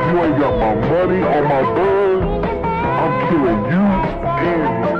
you ain't got my money or my buzz, I'm killing you and you.